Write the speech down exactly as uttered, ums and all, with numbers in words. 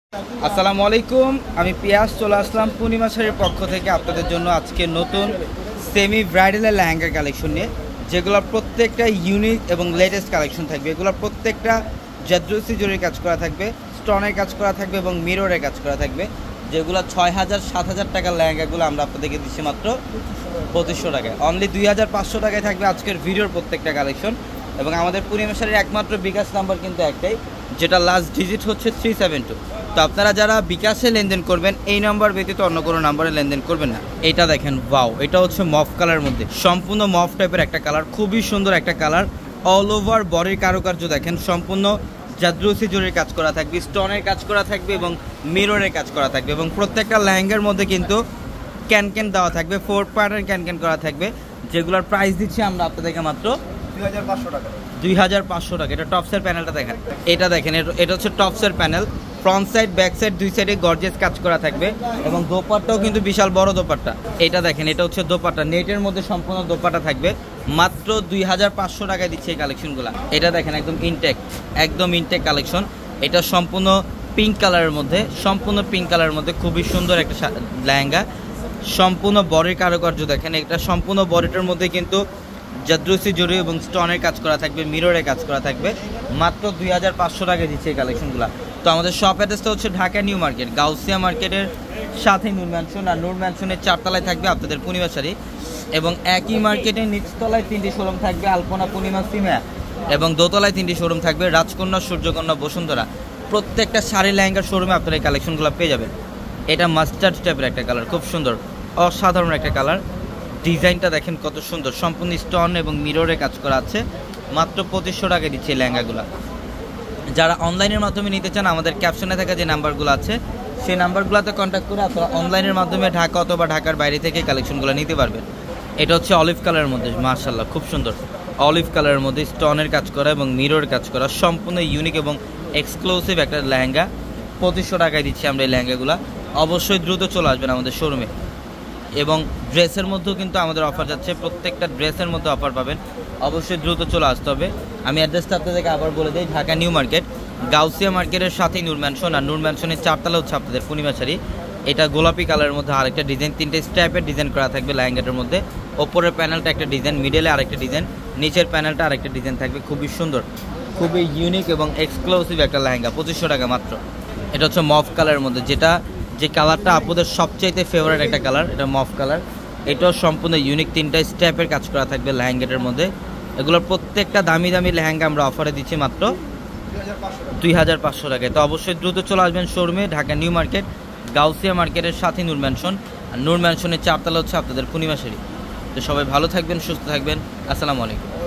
আসসালামু আলাইকুম, আমি পিয়াস চলে আসলাম পূর্ণিমা শাড়ির পক্ষ থেকে আপনাদের জন্য আজকে নতুন সেমি ব্রাইডালের লেহেঙ্গা কালেকশন নিয়ে, যেগুলো প্রত্যেকটা ইউনিক এবং লেটেস্ট কালেকশন থাকবে। এগুলো প্রত্যেকটা জাদ্রুসি জরির কাজ করা থাকবে, স্টোনের কাজ করা থাকবে এবং মিররের কাজ করা থাকবে। যেগুলো ছয় হাজার সাত হাজার টাকার লেহেঙ্গাগুলো আমরা আপনাদেরকে দিচ্ছি মাত্র পঁচিশশো টাকায়। অনলি দুই হাজার পাঁচশো টাকায় থাকবে আজকের ভিডিওর প্রত্যেকটা কালেকশন। এবং আমাদের পূর্ণিমা শাড়ির একমাত্র বিকাশ নাম্বার কিন্তু একটাই, যেটা লাস্ট ডিজিট হচ্ছে থ্রি সেভেন টু। তো আপনারা যারা বিকাশে লেনদেন করবেন এই নাম্বার ব্যতীত অন্য কোনো নাম্বারে লেনদেন করবেন না। এটা দেখেন, ওয়াও, এটা হচ্ছে মফ কালারের মধ্যে, সম্পূর্ণ মফ টাইপের একটা কালার, খুবই সুন্দর একটা কালার। অল ওভার বডির কারুকার্য দেখেন, সম্পূর্ণ জাদ্রুসি জরির কাজ করা থাকবে, স্টোনের কাজ করা থাকবে এবং মিররের কাজ করা থাকবে। এবং প্রত্যেকটা লেহেঙ্গার মধ্যে কিন্তু ক্যান ক্যান দেওয়া থাকবে, ফোর পার্টের ক্যান ক্যান করা থাকবে, যেগুলোর প্রাইস দিচ্ছি আমরা আপনাদেরকে মাত্র দুই হাজার পাঁচশো টাকা। দুই হাজার পাঁচশো টাকা। এটা টপসের প্যানেলটা দেখেন, এটা দেখেন, এটা হচ্ছে টপসের panel. Front side back side দুই সাইডে গর্জিয়াস কাজ করা থাকবে এবং দোপাট্টাও কিন্তু বিশাল বড় দোপাট্টা। এটা দেখেন, এটা হচ্ছে দোপাট্টা, নেটের মধ্যে সম্পূর্ণ দোপাট্টা থাকবে। মাত্র দুই হাজার পাঁচশো টাকায় দিচ্ছে এই কালেকশনগুলো। এটা দেখেন, একদম ইনটেক, একদম ইনটেক কালেকশন। এটা সম্পূর্ণ পিঙ্ক কালারের মধ্যে, সম্পূর্ণ পিঙ্ক কালারের মধ্যে খুবই সুন্দর একটা লেহেঙ্গা। সম্পূর্ণ বডির কারুকার্য দেখেন, এটা সম্পূর্ণ বডিটার মধ্যে কিন্তু জাদ্রুসি জরি এবং স্টোনের কাজ করা থাকবে, মিররের কাজ করা থাকবে। মাত্র দুই হাজার পাঁচশো টাকায় দিচ্ছে এই কালেকশনগুলো। তো আমাদের শপ অ্যাড্রেসটা হচ্ছে ঢাকা নিউ মার্কেট, গাউসিয়া মার্কেটের সাথে নূর ম্যানশন, আর নূর ম্যানশনের চারতলায় থাকবে আপনাদের পূর্ণিমা শাড়ি। এবং একই মার্কেটের নিচতলায় তিনটি শোরুম থাকবে, আলপনা, পূর্ণিমা, সিমা, এবং দোতলায় তিনটি শোরুম থাকবে, রাজকন্যা, সূর্যকন্যা, বসুন্ধরা। প্রত্যেকটা শাড়ি লেহেঙ্গার শোরুমে আপনারা এই কালেকশনগুলো পেয়ে যাবেন। এটা মাস্টার্ড টাইপের একটা কালার, খুব সুন্দর, অসাধারণ একটা কালার। ডিজাইনটা দেখেন কত সুন্দর, সম্পূর্ণ স্টোন এবং মিররে কাজ করা আছে। মাত্র পঁচিশশো টাকা দিচ্ছে এই লেহেঙ্গাগুলো। যারা অনলাইনের মাধ্যমে নিতে চান, আমাদের ক্যাপশনে থাকা যে নাম্বারগুলো আছে সেই নাম্বারগুলোতে কন্ট্যাক্ট করে আপনারা অনলাইনের মাধ্যমে ঢাকা অথবা ঢাকার বাইরে থেকে কালেকশনগুলো নিতে পারবেন। এটা হচ্ছে অলিভ কালারের মধ্যে, মাশাআল্লাহ খুব সুন্দর, অলিভ কালারের মধ্যে স্টোনের কাজ করা এবং মিররের কাজ করা, সম্পূর্ণ ইউনিক এবং এক্সক্লুসিভ একটা লেহেঙ্গা। পঁচিশশো টাকায় দিচ্ছি আমরা এই লেহেঙ্গাগুলো। অবশ্যই দ্রুত চলে আসবেন আমাদের শোরুমে। এবং ড্রেসের মধ্যেও কিন্তু আমাদের অফার যাচ্ছে, প্রত্যেকটা ড্রেসের মধ্যে অফার পাবেন, অবশ্যই দ্রুত চলে আসতে হবে। আমি অ্যাড্রেসটা আপনাদেরকে আবার বলে দিই, ঢাকা নিউ মার্কেট, গাউসিয়া মার্কেটের সাথেই নূর ম্যানশন, আর নূর ম্যানশনের চারতলা হচ্ছে আপনাদের পূর্ণিমা শাড়ি। এটা গোলাপি কালারের মধ্যে আরেকটা ডিজাইন, তিনটে স্ট্যাপের ডিজাইন করা থাকবে লেহেঙ্গাটার মধ্যে। ওপরের প্যানেলটা একটা ডিজাইন, মিডলে আরেকটা ডিজাইন, নিচের প্যানেলটা আরেকটা ডিজাইন থাকবে। খুবই সুন্দর, খুবই ইউনিক এবং এক্সক্লুসিভ একটা লেহেঙ্গা, পঁচিশশো টাকা মাত্র। এটা হচ্ছে মফ কালারের মধ্যে, যেটা যে কালারটা আপনাদের সবচাইতে ফেভারিট একটা কালার, এটা মফ কালার। এটাও সম্পূর্ণ ইউনিক, তিনটা স্টেপের কাজ করা থাকবে লেহেঙ্গাটার মধ্যে। এগুলোর প্রত্যেকটা দামি দামি লেহেঙ্গা আমরা অফারে দিচ্ছি মাত্র দুই হাজার পাঁচশো টাকায়। তো অবশ্যই দ্রুত চলে আসবেন শোরুমে, ঢাকা নিউ মার্কেট, গাউসিয়া মার্কেটের সাথে নূর ম্যানশন, আর নূর ম্যানশনের চারতলা হচ্ছে আপনাদের পূর্ণিমা শাড়ি। তো সবাই ভালো থাকবেন, সুস্থ থাকবেন, আসসালামু আলাইকুম।